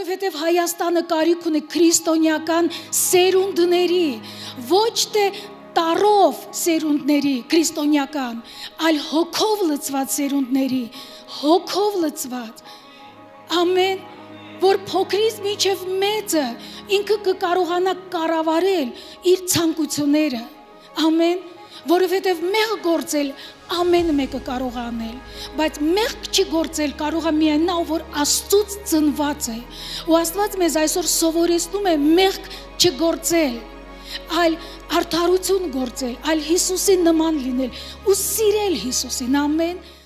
որովհետև Հայաստանը կարիք ունի քրիստոնեական սերունդների, ոչ թե տարով սերունդների, քրիստոնեական, այլ հոգով լցված սերունդների, հոգով լցված, ամեն, որ փոքրից մինչև մեծը ինքը կկարողանա կառավարել իր ցանկությունները, ամեն, որովհետև մեղք գործել ամեն մեկը կարող է անել, բայց մեղք չգործել կարող է միայն նա, որ Աստծուց ծնված է, ու Աստված մեզ այսօր սովորեցնում է մեղք չգործել, այլ արդարություն գործել, այլ Հիսուսի նման լինել ու սիրել Հիսուսին, ամեն